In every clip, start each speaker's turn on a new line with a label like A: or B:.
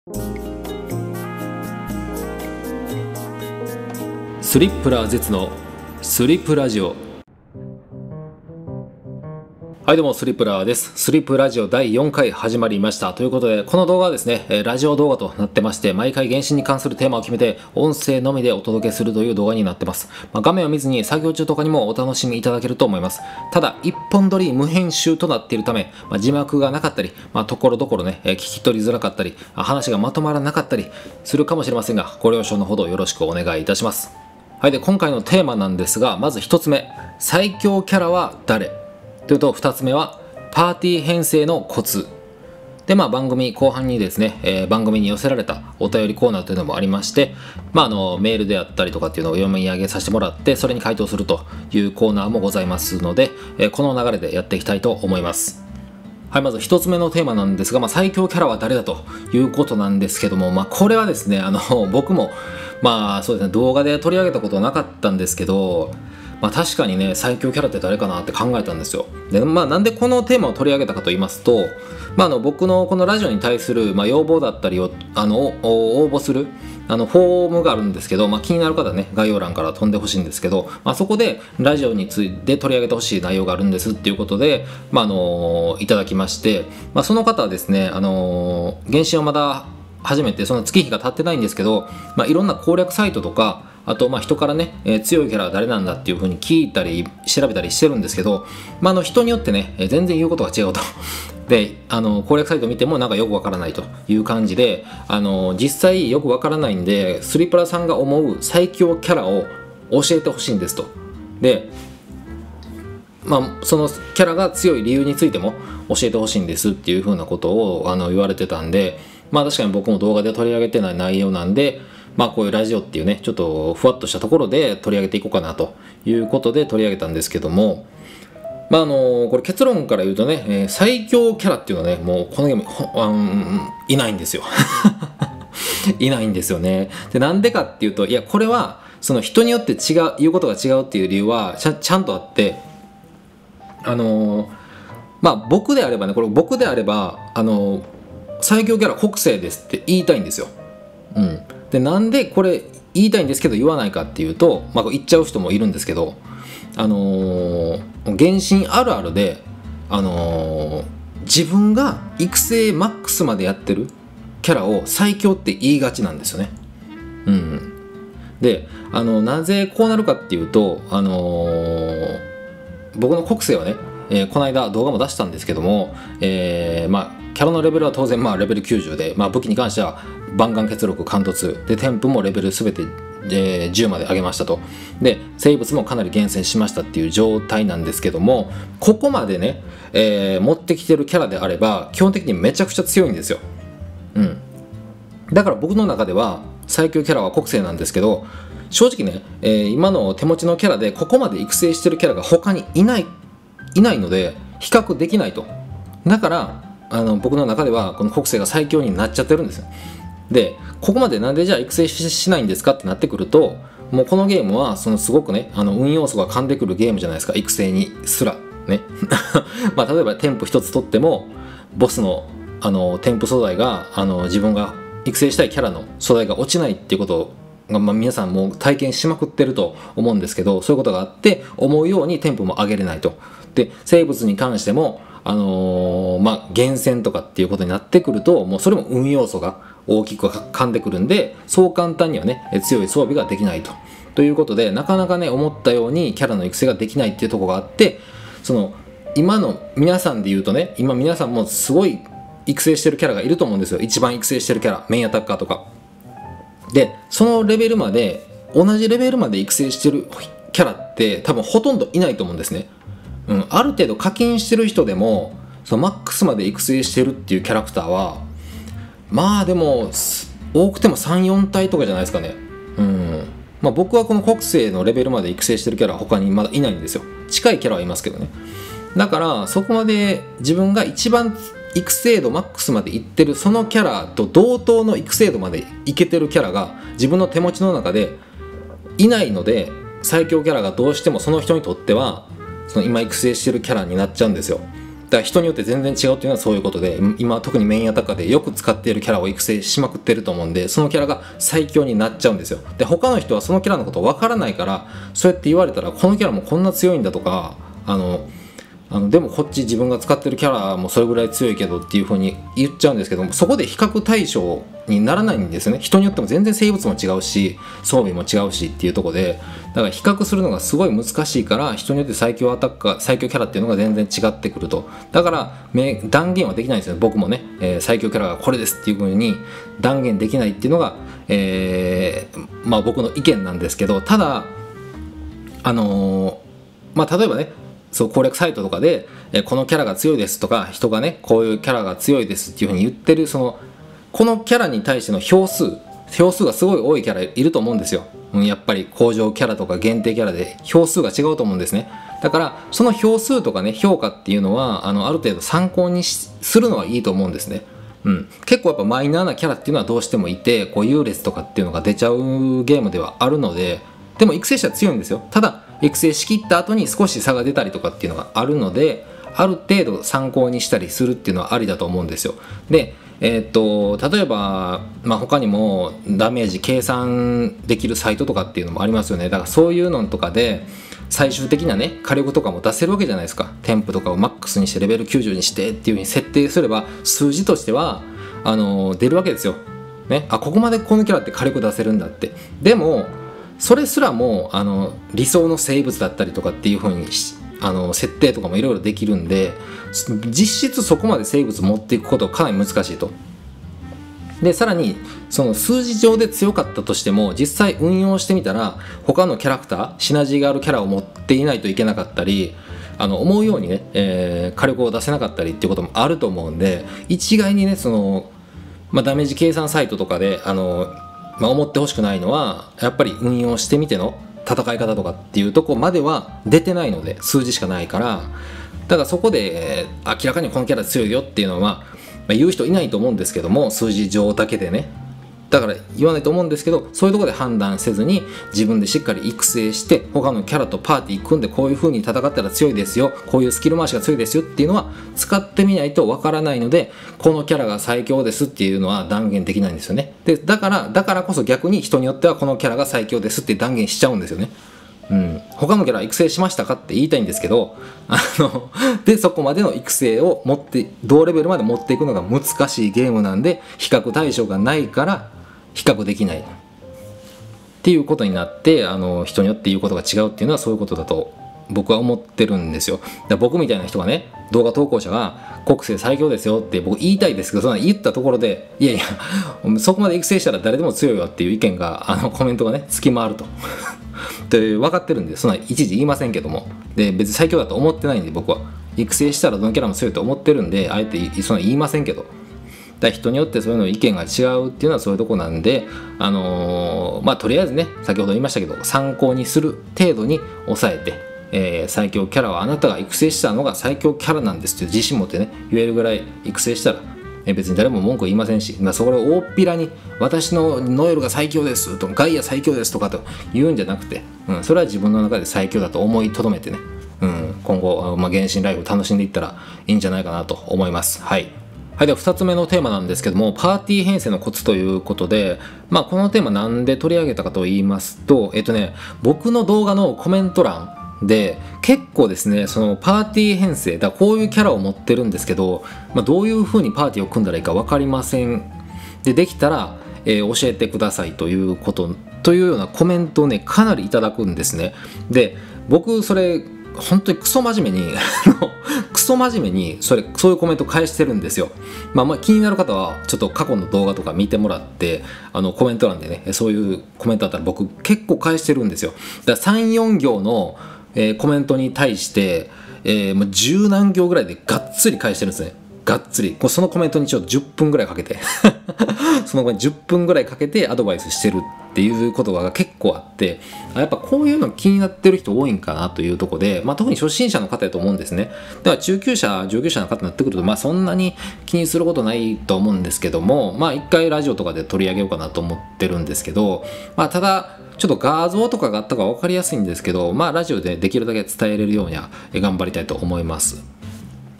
A: スリップラー絶のスリップラジオ。はい、どうもスリップラーです。スリップラジオ第4回始まりました。ということで、この動画はですね、ラジオ動画となってまして、毎回原神に関するテーマを決めて音声のみでお届けするという動画になってます。画面を見ずに作業中とかにもお楽しみいただけると思います。ただ一本撮り無編集となっているため、字幕がなかったり、ところどころね、聞き取りづらかったり、話がまとまらなかったりするかもしれませんが、ご了承のほどよろしくお願いいたします。はい、で今回のテーマなんですが、まず1つ目、最強キャラは誰というと、2つ目はパーティー編成のコツで、番組後半にですね、番組に寄せられたお便りコーナーというのもありまして、メールであったりとかっていうのを読み上げさせてもらって、それに回答するというコーナーもございますので、この流れでやっていきたいと思います。はい、まず1つ目のテーマなんですが、最強キャラは誰だということなんですけども、これはですね、僕もそうですね、動画で取り上げたことはなかったんですけど、確かにね、最強キャラって誰かなって考えたんですよ。で、なんでこのテーマを取り上げたかと言いますと、僕のこのラジオに対する、要望だったりを応募するフォームがあるんですけど、気になる方はね、概要欄から飛んでほしいんですけど、そこでラジオについて取り上げてほしい内容があるんですっていうことで、いただきまして、その方はですね、原神をまだ初めてその月日が経ってないんですけど、いろんな攻略サイトとか、あと人からね、強いキャラは誰なんだっていう風に聞いたり調べたりしてるんですけど、人によってね、全然言うことが違うと。で、攻略サイト見てもなんかよくわからないという感じで、実際よくわからないんで、スリプラさんが思う最強キャラを教えてほしいんですと。で、そのキャラが強い理由についても教えてほしいんですっていう風なことを言われてたんで、確かに僕も動画で取り上げてない内容なんで、こういうラジオっていうね、ちょっとふわっとしたところで取り上げていこうかなということで取り上げたんですけども、これ結論から言うとね、最強キャラっていうのはね、もうこのゲームいないんですよいないんですよね。で、なんでかっていうと、いや、これはその人によって言うことが違うっていう理由はちゃんとあって、僕であれば最強キャラ国生ですって言いたいんですよ。で、なんでこれ言いたいんですけど言わないかっていうと、言っちゃう人もいるんですけど、原神あるあるで、自分が育成マックスまでやってるキャラを最強って言いがちなんですよね。で、なぜこうなるかっていうと、僕の国生はね、この間動画も出したんですけども、キャラのレベルは当然レベル90で、武器に関しては万眼血力貫突で、添付もレベル全て、10まで上げましたと。で、生物もかなり厳選しましたっていう状態なんですけども、ここまでね、持ってきてるキャラであれば基本的にめちゃくちゃ強いんですよ。だから僕の中では最強キャラは国生なんですけど、正直ね、今の手持ちのキャラでここまで育成してるキャラが他にいないので比較できないと。だから僕の中ではこの国生が最強になっちゃってるんですよ。で、ここまでなんでじゃあ育成しないんですかってなってくると、もうこのゲームはすごくね、運要素が噛んでくるゲームじゃないですか、育成にすらね例えば添付一つ取ってもボスの添付素材が自分が育成したいキャラの素材が落ちないっていうことが、皆さんもう体験しまくってると思うんですけど、そういうことがあって思うように添付も上げれないと。で、生物に関しても厳選とかっていうことになってくると、もうそれも運要素が大きく噛んでくるんで、そう簡単にはね強い装備ができないということで、なかなかね思ったようにキャラの育成ができないっていうところがあって、今の皆さんで言うとね、今皆さんもすごい育成してるキャラがいると思うんですよ。一番育成してるキャラ、メインアタッカーとかで、そのレベルまで同じレベルまで育成してるキャラって多分ほとんどいないと思うんですね。ある程度課金してる人でもそのマックスまで育成してるっていうキャラクターはでも多くても 3,4 体とかじゃないですかね。僕はこの国生のレベルまで育成してるキャラは他にまだいないんですよ。近いキャラはいますけどね。だからそこまで自分が一番育成度マックスまでいってるそのキャラと同等の育成度までいけてるキャラが自分の手持ちの中でいないので、最強キャラがどうしてもその人にとってはその今育成してるキャラになっちゃうんですよ。 から人によって全然違うっていうのはそういうことで、今特にメインアタッカーでよく使っているキャラを育成しまくってると思うんで、そのキャラが最強になっちゃうんですよ。で他の人はそのキャラのことわからないから、そうやって言われたらこのキャラもこんな強いんだとか、でもこっち自分が使ってるキャラもそれぐらい強いけどっていう風に言っちゃうんですけども、そこで比較対象にならないんですよね。人によっても全然生物も違うし装備も違うしっていうところで、だから比較するのがすごい難しいから、人によって最強アタッカー最強キャラっていうのが全然違ってくると。だから断言はできないんですよ。僕もね、最強キャラがこれですっていう風に断言できないっていうのが、僕の意見なんですけど、ただ例えばね、そう攻略サイトとかで、このキャラが強いですとか、人がねこういうキャラが強いですっていうふうに言ってる、このキャラに対しての票数がすごい多いキャラいると思うんですよ。やっぱり工場キャラとか限定キャラで票数が違うと思うんですね。だからその票数とかね評価っていうのはある程度参考にするのはいいと思うんですね。結構やっぱマイナーなキャラっていうのはどうしてもいて、こう優劣とかっていうのが出ちゃうゲームではあるので、でも育成者は強いんですよ。ただ育成しきった後に少し差が出たりとかっていうのがあるので、ある程度参考にしたりするっていうのはありだと思うんですよ。で例えば、他にもダメージ計算できるサイトとかっていうのもありますよね。だからそういうのとかで最終的なね火力とかも出せるわけじゃないですか。添付とかをマックスにしてレベル90にしてっていう風に設定すれば、数字としては出るわけですよ。ね、ここまでこのキャラって火力出せるんだって。でもそれすらも理想の生物だったりとかっていう風に設定とかもいろいろできるんで、実質そこまで生物持っていくことはかなり難しいと。でさらにその数字上で強かったとしても、実際運用してみたら他のキャラクターシナジーがあるキャラを持っていないといけなかったり、思うようにね、火力を出せなかったりっていうこともあると思うんで、一概にねダメージ計算サイトとかで思ってほしくないのは、やっぱり運用してみての戦い方とかっていうとこまでは出てないので、数字しかないから、だからそこで、明らかにこのキャラ強いよっていうのは、言う人いないと思うんですけども、数字上だけでね、だから言わないと思うんですけど、そういうところで判断せずに自分でしっかり育成して、他のキャラとパーティー組んでこういう風に戦ったら強いですよ、こういうスキル回しが強いですよっていうのは使ってみないとわからないので、このキャラが最強ですっていうのは断言できないんですよね。でだからこそ逆に人によってはこのキャラが最強ですって断言しちゃうんですよね。他のキャラ育成しましたかって言いたいんですけど、でそこまでの育成を同レベルまで持っていくのが難しいゲームなんで、比較対象がないから比較できないっていうことになって、人によって言うことが違うっていうのはそういうことだと僕は思ってるんですよ。だから僕みたいな人がね、動画投稿者が国政最強ですよって僕言いたいですけど、そんな言ったところでいやいやそこまで育成したら誰でも強いよっていう意見がコメントがねつき回るとで分かってるんで、そんないちいち言いませんけども、で別に最強だと思ってないんで、僕は育成したらどのキャラも強いと思ってるんで、あえてそんな言いませんけど、だ人によってそういうの意見が違うっていうのはそういうとこなんで、とりあえずね先ほど言いましたけど、参考にする程度に抑えて、最強キャラはあなたが育成したのが最強キャラなんですって自信持ってね言えるぐらい育成したら、別に誰も文句言いませんし、それを大っぴらに私のノエルが最強ですとかガイア最強ですとかと言うんじゃなくて、それは自分の中で最強だと思いとどめてね、今後、原神ライフを楽しんでいったらいいんじゃないかなと思います。はい、では2つ目のテーマなんですけども、パーティー編成のコツということで、このテーマなんで取り上げたかと言いますと、僕の動画のコメント欄で結構ですね、そのパーティー編成こういうキャラを持ってるんですけど、どういう風にパーティーを組んだらいいか分かりませんできたら、教えてくださいというようなコメントをねかなりいただくんですね。で僕それ本当にクソ真面目にそういうコメント返してるんですよ。気になる方はちょっと過去の動画とか見てもらって、コメント欄でねそういうコメントあったら僕結構返してるんですよ。だから3、4行のコメントに対して、10何行ぐらいでがっつり返してるんですね。がっつりそのコメントにちょっと10分ぐらいかけてその後に10分ぐらいかけてアドバイスしてるっていうことが結構あって、やっぱこういうの気になってる人多いんかなというところで、特に初心者の方やと思うんですね。だから中級者上級者の方になってくると、そんなに気にすることないと思うんですけども、一回ラジオとかで取り上げようかなと思ってるんですけど、ただちょっと画像とかがあったか分かりやすいんですけど、ラジオでできるだけ伝えれるようには頑張りたいと思います。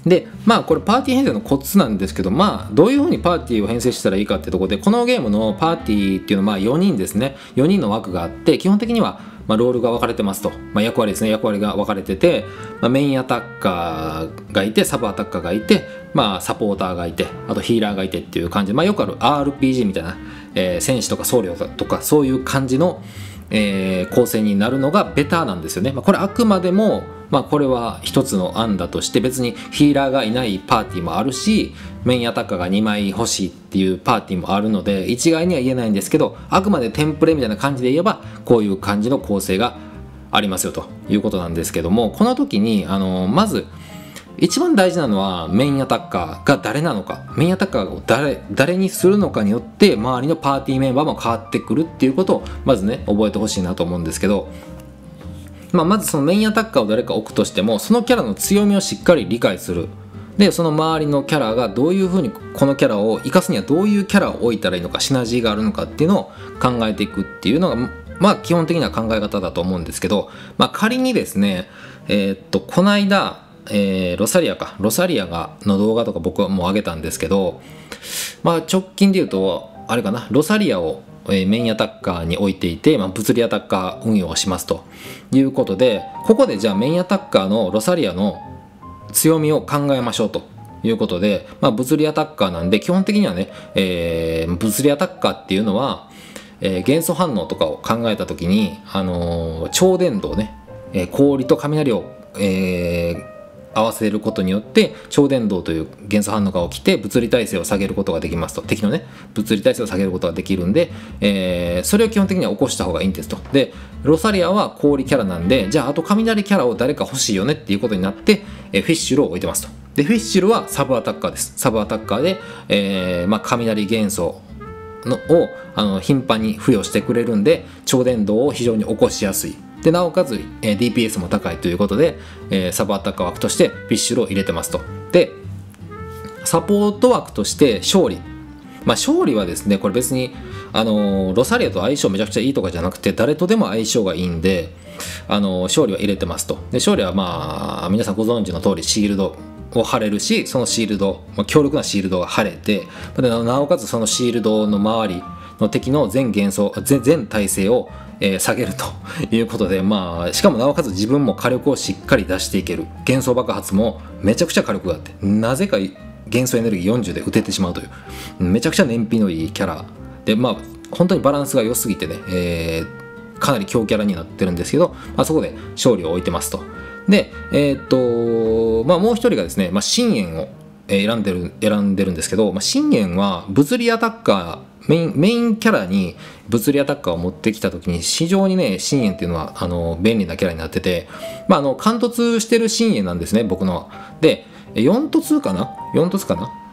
A: でこれパーティー編成のコツなんですけど、どういうふうにパーティーを編成したらいいかってところで、このゲームのパーティーっていうのは4人ですね。4人の枠があって、基本的にはロールが分かれてますと、役割ですね、役割が分かれてて、メインアタッカーがいて、サブアタッカーがいて、サポーターがいて、あとヒーラーがいてっていう感じで、よくある RPG みたいな、戦士とか僧侶とかそういう感じの、構成になるのがベターなんですよね。これあくまでもこれは一つの案だとして、別にヒーラーがいないパーティーもあるし、メインアタッカーが2枚欲しいっていうパーティーもあるので、一概には言えないんですけど、あくまでテンプレみたいな感じで言えばこういう感じの構成がありますよということなんですけども、この時にまず一番大事なのはメインアタッカーが誰なのか、メインアタッカーを誰にするのかによって周りのパーティーメンバーも変わってくるっていうことをまずね覚えてほしいなと思うんですけど、まずそのメインアタッカーを誰か置くとしても、そのキャラの強みをしっかり理解する。でその周りのキャラがどういうふうにこのキャラを生かすにはどういうキャラを置いたらいいのか、シナジーがあるのかっていうのを考えていくっていうのが基本的な考え方だと思うんですけど、仮にですねこの間ロサリアの動画とか僕はもう上げたんですけど、直近で言うとあれかな、ロサリアをメインアタッカーに置いていて、物理アタッカー運用をしますということで、ここでじゃあメインアタッカーのロサリアの強みを考えましょうということで、物理アタッカーなんで基本的にはね、物理アタッカーっていうのは、元素反応とかを考えた時に、超電導ね、氷と雷を、合わせることによって超電導という元素反応が起きて物理耐性を下げることができますと、敵のね物理耐性を下げることができるんで、それを基本的には起こした方がいいんですと。でロサリアは氷キャラなんで、じゃああと雷キャラを誰か欲しいよねっていうことになって、フィッシュルを置いてますと。でフィッシュルはサブアタッカーです。サブアタッカーで、雷元素を頻繁に付与してくれるんで、超電導を非常に起こしやすい。でなおかつ、DPS も高いということで、サブアタッカー枠としてフィッシュルを入れてますと。でサポート枠として勝利、勝利はですねこれ別にロサリアと相性めちゃくちゃいいとかじゃなくて、誰とでも相性がいいんで勝利は入れてますと。で勝利は皆さんご存知の通りシールドを貼れるし、そのシールド、強力なシールドが貼れて、でなおかつそのシールドの周りの敵の全耐性を下げるということで、しかもなおかつ自分も火力をしっかり出していける。幻想爆発もめちゃくちゃ火力があって、なぜか元素エネルギー40で打ててしまうというめちゃくちゃ燃費のいいキャラで、本当にバランスが良すぎてね、かなり強キャラになってるんですけど、そこで勝利を置いてますと。でもう一人がですね、深淵を選んでるんですけど、深淵は物理アタッカーメインキャラに物理アタッカーを持ってきた時に非常にね深淵っていうのは便利なキャラになってて、貫突してる深淵なんですね僕のは。で4突かな2突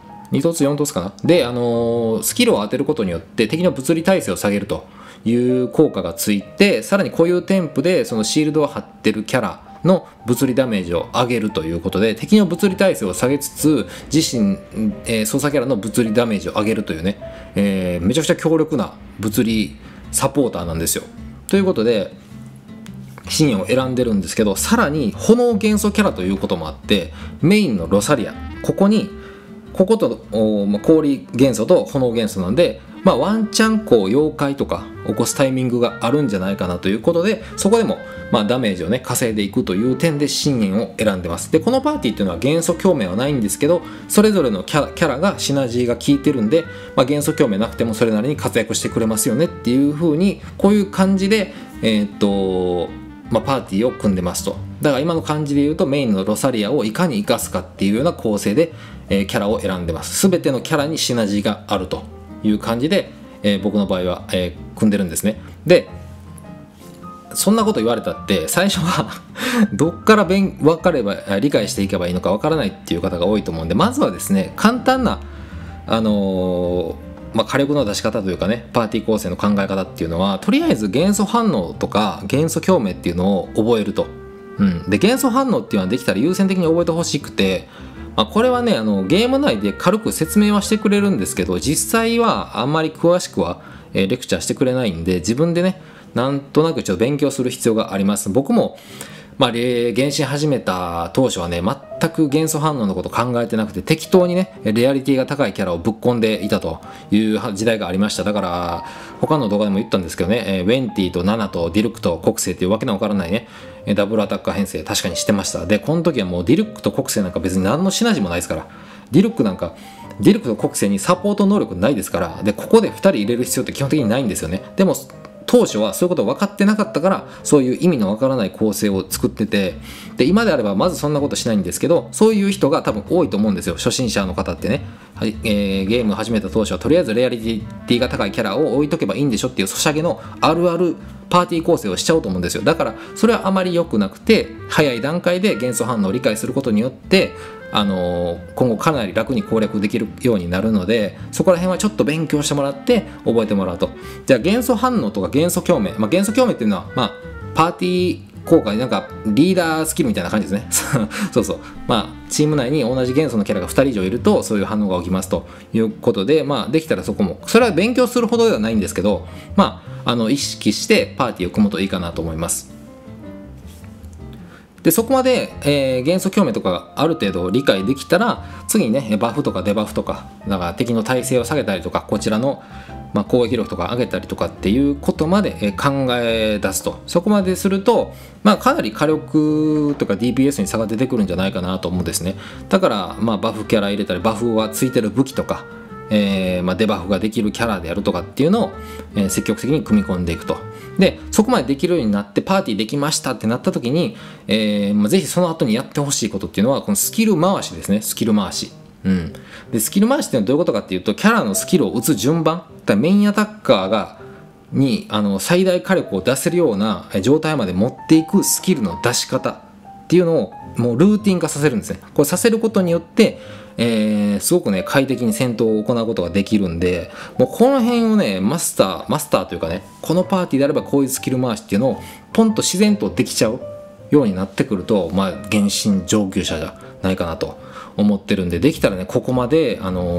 A: 4突かなで、スキルを当てることによって敵の物理耐性を下げるという効果がついて、さらに固有添付でそのシールドを貼ってるキャラの物理ダメージを上げるということで、敵の物理耐性を下げつつ自身、操作キャラの物理ダメージを上げるというね、めちゃくちゃ強力な物理サポーターなんですよ。ということで深淵を選んでるんですけど、さらに炎元素キャラということもあって、メインのロサリアここと氷元素と炎元素なんで、ワンチャン妖怪とか起こすタイミングがあるんじゃないかなということで、そこでもダメージをね稼いでいくという点で深淵を選んでます。でこのパーティーっていうのは元素共鳴はないんですけど、それぞれのキャラがシナジーが効いてるんで、元素共鳴なくてもそれなりに活躍してくれますよねっていう風に、こういう感じでパーティーを組んでますと。だから今の感じで言うとメインのロサリアをいかに生かすかっていうような構成で、キャラを選んでます。全てのキャラにシナジーがあるという感じで、僕の場合は、組んでるんですね。でそんなこと言われたって最初はどっから分かれば理解していけばいいのか分からないっていう方が多いと思うんで、まずはですね簡単な火力の出し方というかね、パーティー構成の考え方っていうのは、とりあえず元素反応とか元素共鳴っていうのを覚えると。で元素反応っていうのはできたら優先的に覚えてほしくて、これはねゲーム内で軽く説明はしてくれるんですけど、実際はあんまり詳しくは、レクチャーしてくれないんで、自分でねなんとなくちょっと勉強する必要があります。僕もまあ、原神始めた当初はね、全く元素反応のこと考えてなくて、適当にね、レアリティが高いキャラをぶっ込んでいたという時代がありました。だから、他の動画でも言ったんですけどね、ウェンティとナナとディルクと国星っていうわけのわからないね、ダブルアタッカー編成確かにしてました。で、この時はもうディルクと国星なんか別に何のシナジーもないですから、ディルクと国星にサポート能力ないですから、で、ここで2人入れる必要って基本的にないんですよね。でも、当初はそういうことを分かってなかったから、そういう意味の分からない構成を作ってて、で今であればまずそんなことしないんですけど、そういう人が多分多いと思うんですよ、初心者の方ってね。はい、ゲームを始めた当初はとりあえずレアリティが高いキャラを置いとけばいいんでしょっていうソシャゲのあるあるパーティー構成をしちゃおうと思うんですよ。だからそれはあまり良くなくて、早い段階で元素反応を理解することによって今後かなり楽に攻略できるようになるので、そこら辺はちょっと勉強してもらって覚えてもらうと。じゃあ元素反応とか元素共鳴、元素共鳴っていうのは、パーティー効果になんかリーダースキルみたいな感じですねそうそう、チーム内に同じ元素のキャラが2人以上いるとそういう反応が起きますということで、できたらそこもそれは勉強するほどではないんですけど、意識してパーティーを組むといいかなと思います。でそこまで、元素共鳴とかがある程度理解できたら、次にねバフとかデバフとか、だから敵の耐性を下げたりとか、こちらの、攻撃力とか上げたりとかっていうことまで考え出すと。そこまですると、かなり火力とか DPS に差が出てくるんじゃないかなと思うんですね。だから、バフキャラ入れたり、バフはついてる武器とか、デバフができるキャラであるとかっていうのを、積極的に組み込んでいくと。でそこまでできるようになってパーティーできましたってなった時に、ぜひその後にやってほしいことっていうのはこのスキル回しですね。スキル回し、でスキル回しっていうのはどういうことかっていうと、キャラのスキルを打つ順番、メインアタッカーに最大火力を出せるような状態まで持っていくスキルの出し方っていうのをもうルーティン化させるんですね。これさせることによってすごくね快適に戦闘を行うことができるんで、もうこの辺をねマスターというかね、このパーティーであればこういうスキル回しっていうのをポンと自然とできちゃうようになってくると、原神上級者じゃないかなと思ってるんで、できたらねここまで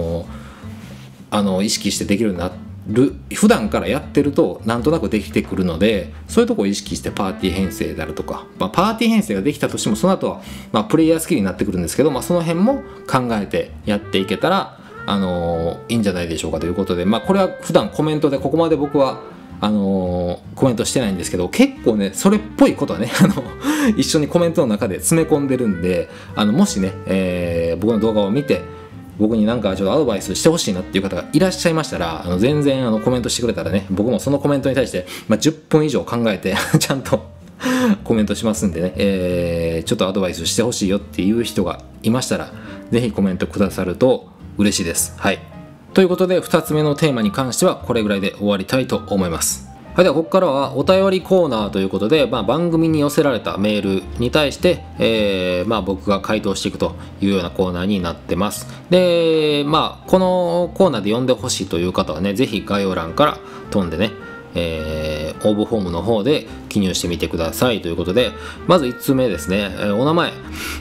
A: 意識してできるようになる、普段からやってるとなんとなくできてくるので、そういうところを意識してパーティー編成であるとか、パーティー編成ができたとしてもその後は、プレイヤースキルになってくるんですけど、その辺も考えてやっていけたら、いいんじゃないでしょうかということで、これは普段コメントでここまで僕はコメントしてないんですけど、結構ねそれっぽいことはね一緒にコメントの中で詰め込んでるんで、もしね、僕の動画を見て僕になんかちょっとアドバイスしてほしいなっていう方がいらっしゃいましたら、全然コメントしてくれたらね、僕もそのコメントに対して、10分以上考えてちゃんとコメントしますんでね、ちょっとアドバイスしてほしいよっていう人がいましたら、ぜひコメントくださると嬉しいです。はい。ということで2つ目のテーマに関してはこれぐらいで終わりたいと思います。はい、ではここからはお便りコーナーということで、番組に寄せられたメールに対して、僕が回答していくというようなコーナーになってます。で、このコーナーで読んでほしいという方はね、ぜひ概要欄から飛んでね、応募フォームの方で記入してみてくださいということで、まず1つ目ですね、お名前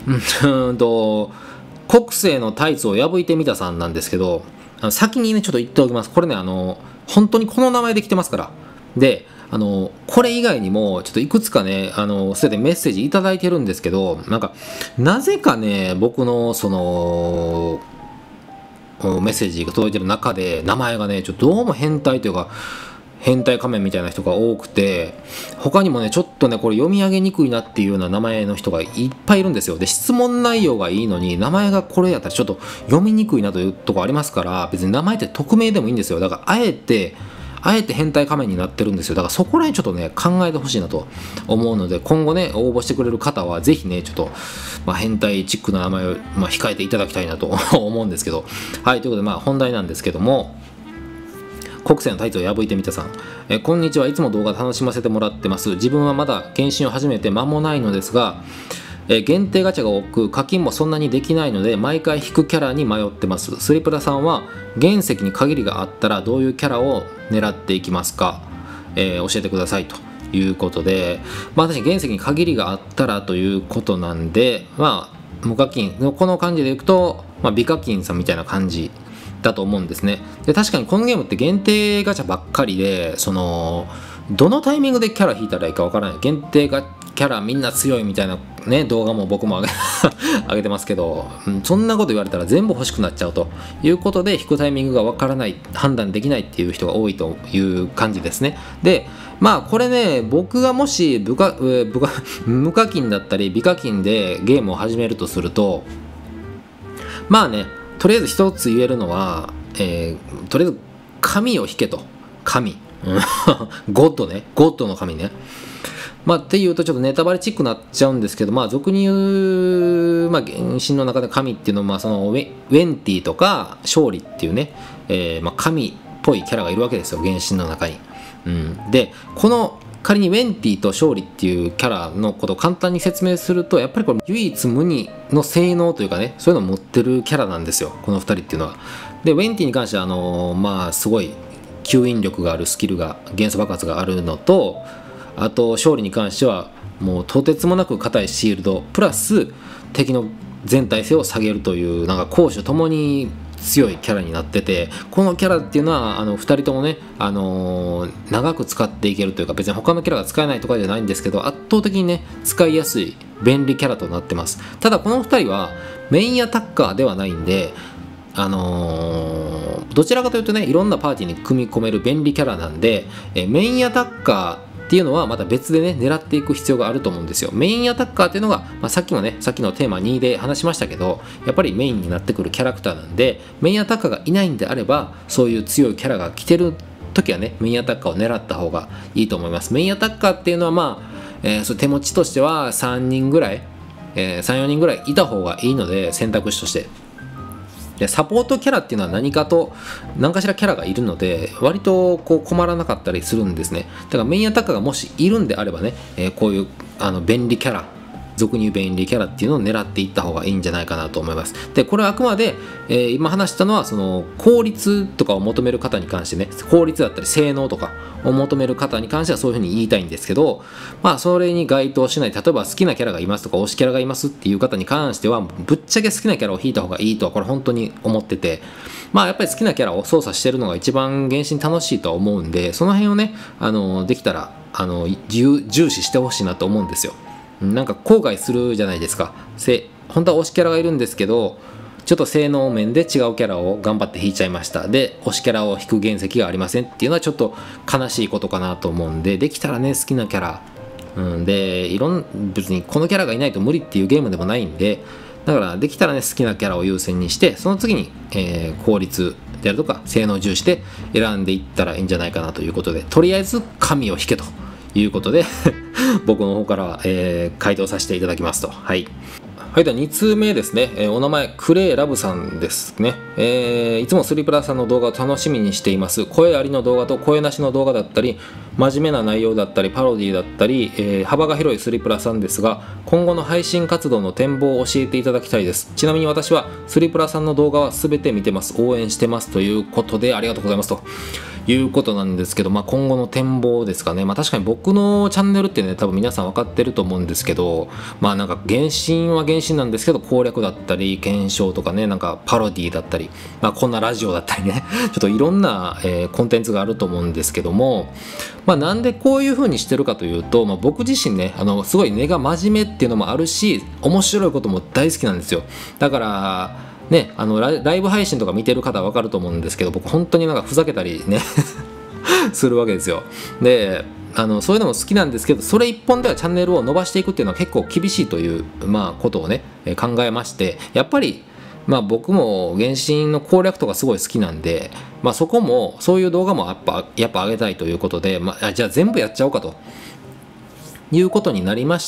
A: 国政のタイツを破いてみたさんなんですけど、先にねちょっと言っておきます。これね本当にこの名前で来てますから。でこれ以外にもちょっといくつかねすでにメッセージいただいてるんですけど、なぜかね僕のそのメッセージが届いてる中で名前がねちょっとどうも変態というか変態仮面みたいな人が多くて、他にもねちょっとねこれ読み上げにくいなっていうような名前の人がいっぱいいるんですよ。で質問内容がいいのに名前がこれやったらちょっと読みにくいなというところありますから、別に名前って匿名でもいいんですよ。だからあえて変態仮面になってるんですよ。だからそこら辺ちょっとね考えてほしいなと思うので、今後ね応募してくれる方はぜひねちょっと、変態チックな名前を、控えていただきたいなと思うんですけど、はい、ということで本題なんですけども、国政のタイツを破いてみたさん、こんにちは。いつも動画楽しませてもらってます。自分はまだ原神を始めて間もないのですが、限定ガチャが多く課金もそんなにできないので毎回引くキャラに迷ってます。スリプラさんは原石に限りがあったらどういうキャラを狙っていきますか、教えてくださいということで、私原石に限りがあったらということなんで、無課金この感じでいくと、美課金さんみたいな感じだと思うんですね。で確かにこのゲームって限定ガチャばっかりで、どのタイミングでキャラ引いたらいいかわからない、限定ガキャラみんな強いみたいなね動画も僕も上げてますけど、そんなこと言われたら全部欲しくなっちゃうということで、引くタイミングがわからない、判断できないっていう人が多いという感じですね。でまあこれね、僕がもし無課金だったり美課金でゲームを始めるとすると、まあね、とりあえず一つ言えるのは、とりあえず神を引けと。神ゴッドね、ゴッドの神ね。まあ、っていうとちょっとネタバレチックになっちゃうんですけど、まあ、俗に言う、まあ、原神の中で神っていうのは、まあ、そのウェンティとか勝利っていうね、まあ、神っぽいキャラがいるわけですよ、原神の中に。で、この仮にウェンティと勝利っていうキャラのことを簡単に説明すると、やっぱりこれ唯一無二の性能というかね、そういうのを持ってるキャラなんですよ、この2人っていうのは。で、ウェンティに関してはまあ、すごい吸引力があるスキルが、元素爆発があるのと、あと勝利に関してはもうとてつもなく硬いシールドプラス敵の全体性を下げるという、なんか攻守ともに強いキャラになってて、このキャラっていうのは2人ともね、長く使っていけるというか、別に他のキャラが使えないとかじゃないんですけど、圧倒的にね使いやすい便利キャラとなってます。ただこの2人はメインアタッカーではないんで、どちらかというとね、いろんなパーティーに組み込める便利キャラなんで、メインアタッカーっていうのはまた別でね狙っていく必要があると思うんですよ。メインアタッカーっていうのが、まあ、さっきのテーマ2で話しましたけど、やっぱりメインになってくるキャラクターなんで、メインアタッカーがいないんであれば、そういう強いキャラが来てる時はねメインアタッカーを狙った方がいいと思います。メインアタッカーっていうのはまあ、そ手持ちとしては3人ぐらい、3、4人ぐらいいた方がいいので、選択肢として。でサポートキャラっていうのは何かしらキャラがいるので、割とこう困らなかったりするんですね。だからメインアタッカーがもしいるんであればね、こういう便利キャラ、俗に言う便利キャラっていうのを狙っていった方がいいんじゃないかなと思います。でこれはあくまで、今話したのはその効率とかを求める方に関してね、効率だったり性能とかを求める方に関してはそういうふうに言いたいんですけど、まあそれに該当しない、例えば好きなキャラがいますとか推しキャラがいますっていう方に関しては、ぶっちゃけ好きなキャラを引いた方がいいとはこれ本当に思ってて、まあやっぱり好きなキャラを操作してるのが一番原神楽しいとは思うんで、その辺をねできたら重視してほしいなと思うんですよ。なんか後悔するじゃないですか。本当は推しキャラがいるんですけど、ちょっと性能面で違うキャラを頑張って引いちゃいました。で推しキャラを引く原石がありませんっていうのはちょっと悲しいことかなと思うんで、できたらね好きなキャラ、で別にこのキャラがいないと無理っていうゲームでもないんで、だからできたらね好きなキャラを優先にして、その次に、効率であるとか性能重視で選んでいったらいいんじゃないかなということで、とりあえず神を引けということで僕の方からは、回答させていただきますと。はい、では2通目ですね、お名前クレイラブさんですね、いつもスリプラさんの動画を楽しみにしています。声ありの動画と声なしの動画だったり、真面目な内容だったりパロディだったり、幅が広いスリプラさんですが、今後の配信活動の展望を教えていただきたいです。ちなみに私はスリプラさんの動画は全て見てます、応援してますということで、ありがとうございますということなんですけど、今後の展望ですかね。確かに僕のチャンネルってね、多分皆さん分かってると思うんですけど、なんか原神は原神なんですけど、攻略だったり検証とかね、なんかパロディだったり、こんなラジオだったりねちょっといろんな、コンテンツがあると思うんですけども、なんでこういう風にしてるかというと、僕自身ねすごい根が真面目っていうのもあるし、面白いことも大好きなんですよ。だからね、ライブ配信とか見てる方は分かると思うんですけど、僕本当になんかふざけたりねするわけですよ。でそういうのも好きなんですけど、それ一本ではチャンネルを伸ばしていくっていうのは結構厳しいという、ことをね考えまして、やっぱり僕も原神の攻略とかすごい好きなんで、そこもそういう動画もやっぱ上げたいということで、じゃあ全部やっちゃおうかということになりまして、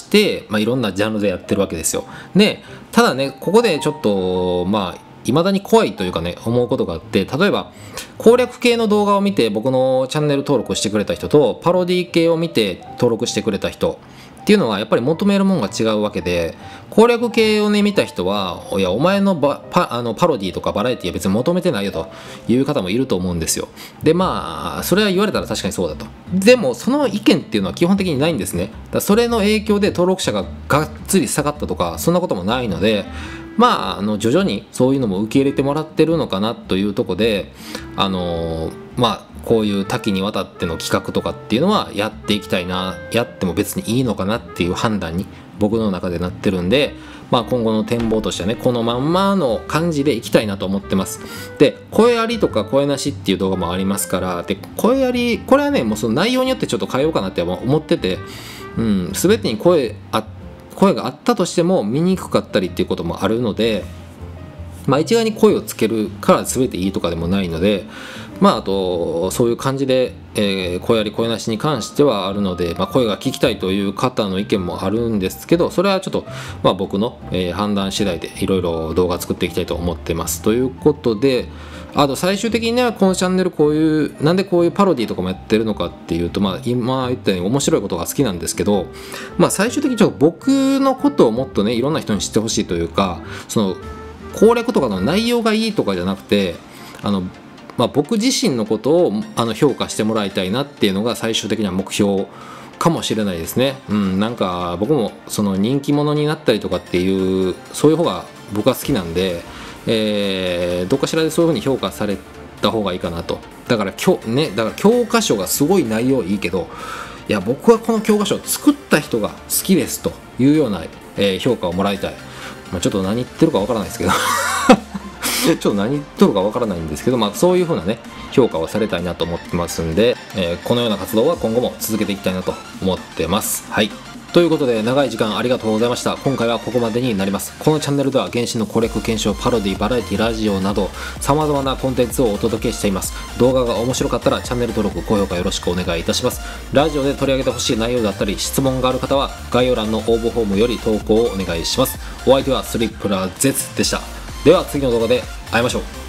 A: いろんなジャンルでやってるわけですよ。でただね、ここでちょっと未だに怖いというかね思うことがあって、例えば攻略系の動画を見て僕のチャンネル登録してくれた人と、パロディ系を見て登録してくれた人っていうのはやっぱり求めるものが違うわけで、攻略系をね見た人は、いやお前のパロディとかバラエティは別に求めてないよという方もいると思うんですよ。でそれは言われたら確かにそうだと。でもその意見っていうのは基本的にないんですね。それの影響で登録者ががっつり下がったとかそんなこともないので、 徐々にそういうのも受け入れてもらってるのかなというところでこういう多岐にわたっての企画とかっていうのはやっていきたいな、やっても別にいいのかなっていう判断に僕の中でなってるんで、今後の展望としてはね、このまんまの感じでいきたいなと思ってます。で、声ありとか声なしっていう動画もありますから、で、声あり、これはね、もうその内容によってちょっと変えようかなって思ってて、全てに声があったとしても見にくかったりっていうこともあるので、一概に声をつけるから全ていいとかでもないので、あとそういう感じで、声あり声なしに関してはあるので、声が聞きたいという方の意見もあるんですけど、それはちょっと、僕の、判断次第でいろいろ動画作っていきたいと思ってますということで、あと最終的にね、このチャンネルなんでこういうパロディとかもやってるのかっていうと、今言ったように面白いことが好きなんですけど、最終的にちょっと僕のことをもっとね、いろんな人に知ってほしいというか、その攻略とかの内容がいいとかじゃなくて、僕自身のことを評価してもらいたいなっていうのが最終的には目標かもしれないですね。なんか僕もその人気者になったりとかっていう、そういう方が僕は好きなんで、どっかしらでそういう風に評価された方がいいかなと。だから教科書がすごい内容いいけど、いや僕はこの教科書を作った人が好きですというような、評価をもらいたい。ちょっと何言ってるかわからないですけどちょっと何言っとるかわからないんですけど、そういう風なね評価をされたいなと思ってますんで、このような活動は今後も続けていきたいなと思ってます。はい、ということで長い時間ありがとうございました。今回はここまでになります。このチャンネルでは原神の攻略検証、パロディ、バラエティ、ラジオなど様々なコンテンツをお届けしています。動画が面白かったらチャンネル登録、高評価よろしくお願いいたします。ラジオで取り上げてほしい内容だったり質問がある方は概要欄の応募フォームより投稿をお願いします。お相手はスリップラーゼツでした。では次の動画で会いましょう。